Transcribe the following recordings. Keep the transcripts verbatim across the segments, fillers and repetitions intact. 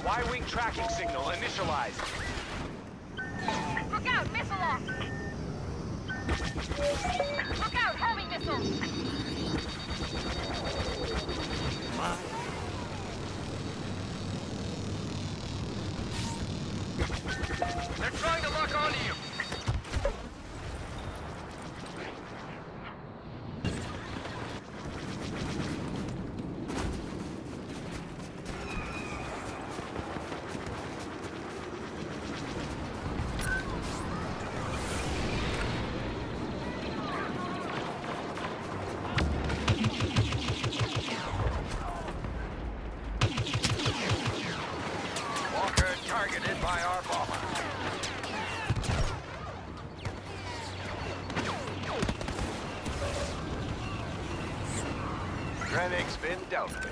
Y-wing tracking signal initialized. Look out, missile off! Look out, homing missile! They're trying to lock onto you! Targeted by our bomber. Krennic's been dealt with.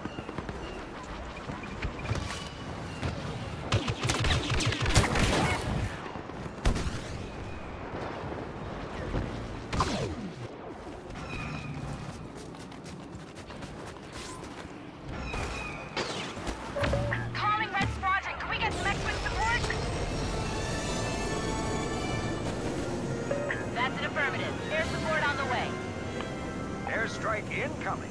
Airstrike incoming.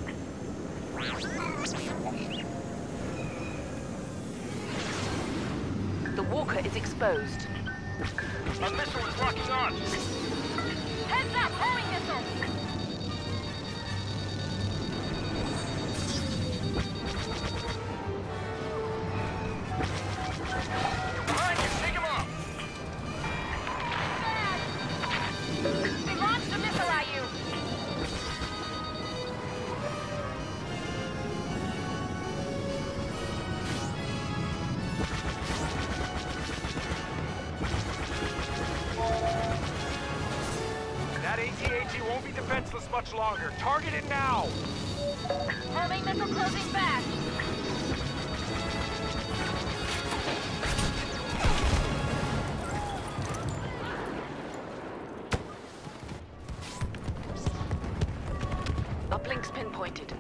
The walker is exposed. A missile is locking on. Heads up, homing missile! Behind you, take him off! They launched a missile at you! That A T A T won't be defenseless much longer. Target it now! Homing missile closing fast! Uplinks pinpointed.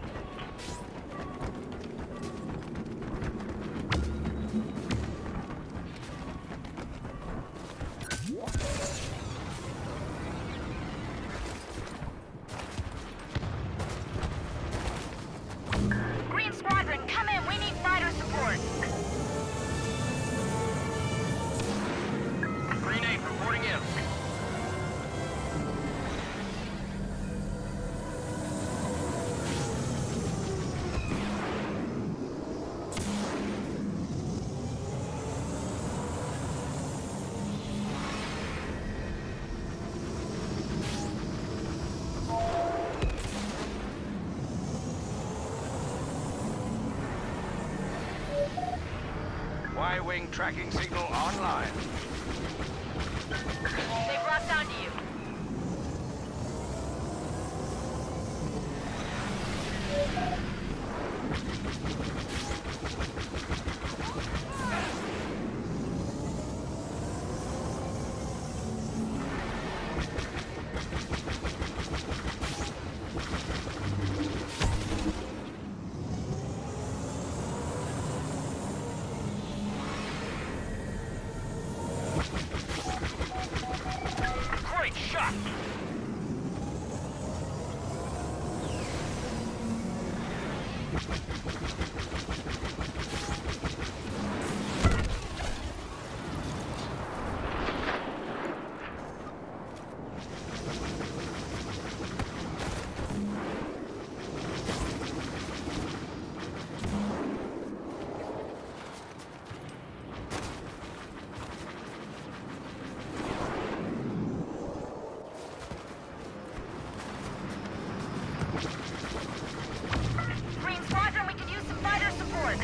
Green Squadron, come in! We need fighter support! Green eight reporting in. Y-wing tracking signal online. They've locked onto you. Great shot! Green Squadron, we could use some fighter support!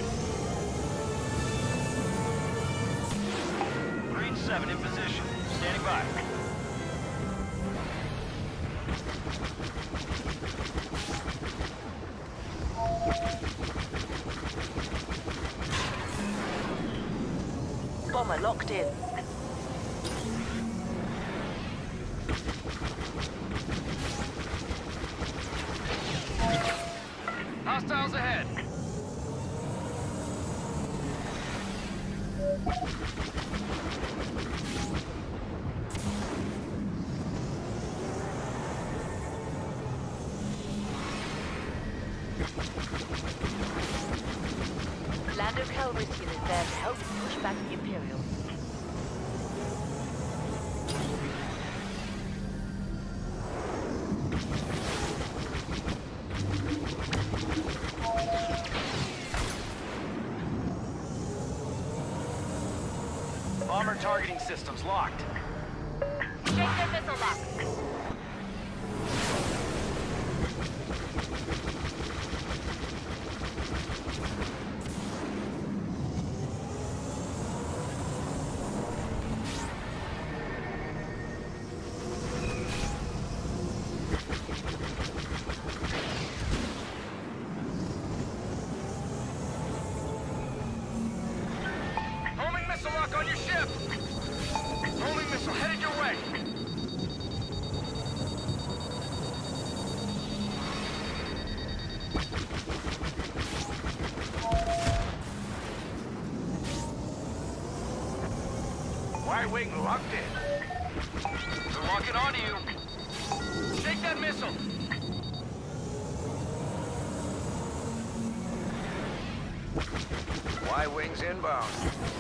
Green seven in position. Standing by. Bomber locked in. Hostiles ahead. Lando Calrissian is there to help push back the Imperials. Bomber targeting systems locked. Shake their missile lock. Homing missile lock on your ship! Homing missile headed your way! Y-wing locked in. They're locking onto you. Shake that missile! Y-wings inbound.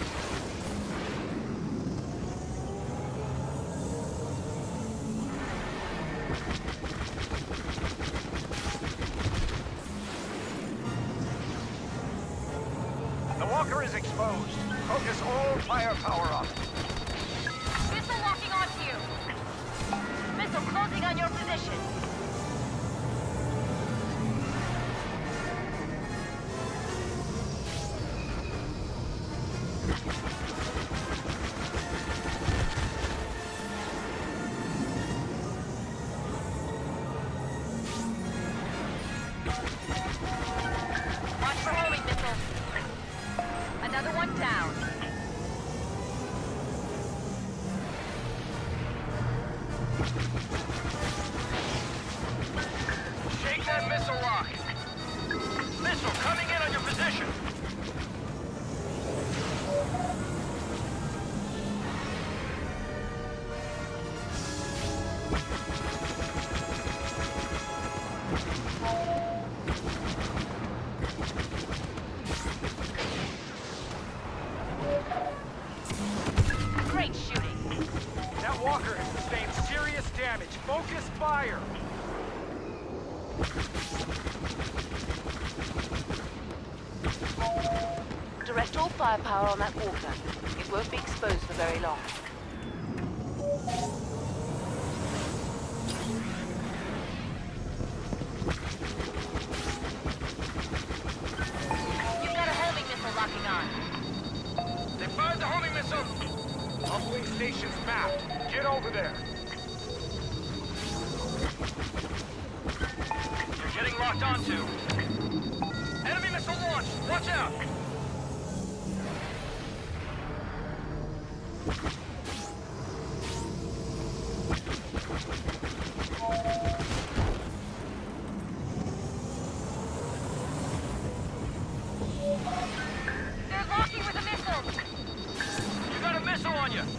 The walker is exposed. Focus all firepower on it. Missile locking onto you. Missile closing on your position. Watch for homing missiles. Another one down. Shake that missile lock. Missile coming in on your position. Great shooting. That walker has sustained serious damage. Focus fire. Direct all firepower on that walker. It won't be exposed for very long. You've got a homing missile locking on. They fired the homing missile. Uplink station's mapped. Get over there. You're getting locked onto. Enemy missile launched. Watch out. They're locking with a missile. You got a missile on you.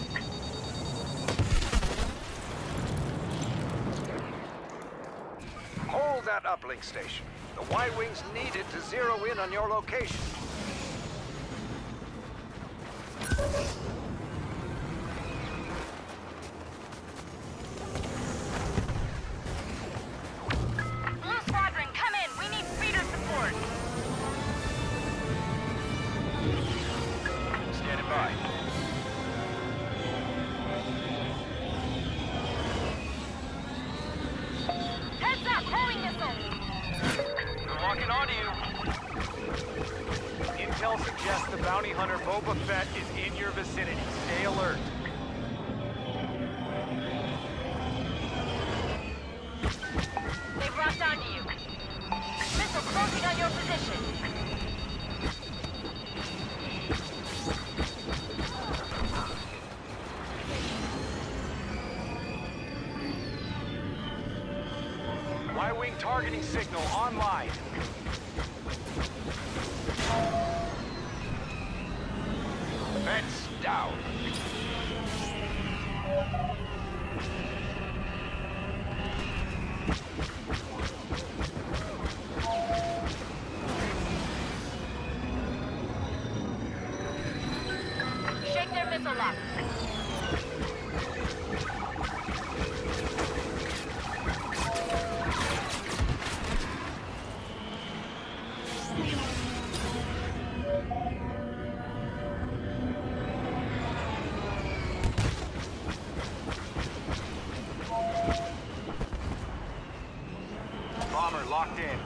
Hold that uplink station. The Y-wings need it to zero in on your location. Blue Squadron, come in. We need speeder support. Standing by. Heads up, homing missile. They're locking onto you. Intel suggests the bounty hunter Boba Fett is in your vicinity. Stay alert. They've locked onto you. Missile closing on your position. Y-wing targeting signal online. Vents, missile lock. Bomber locked in.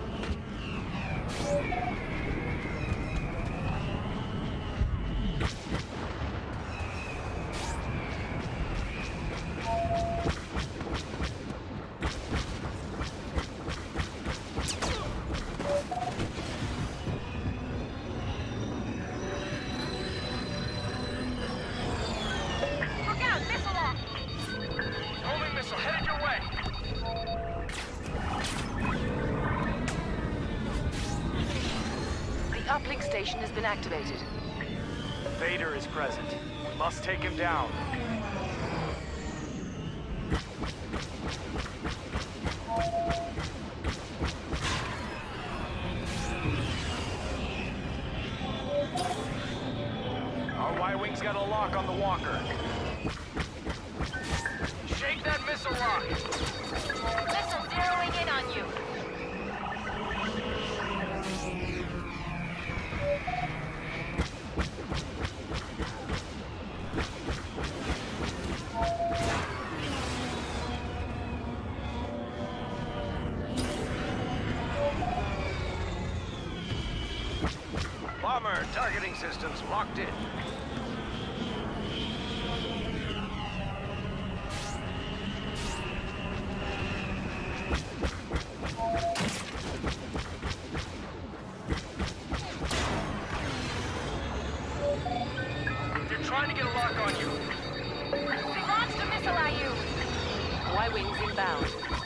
Look out, missile lock. Homing missile headed your way. The uplink station has been activated. Vader is present. We must take him down. Our Y-Wing's got a lock on the walker. Shake that missile lock. Missile zeroing in on you. Bomber targeting systems locked in. They're trying to get a lock on you. We launched a missile at you. Y-wings inbound.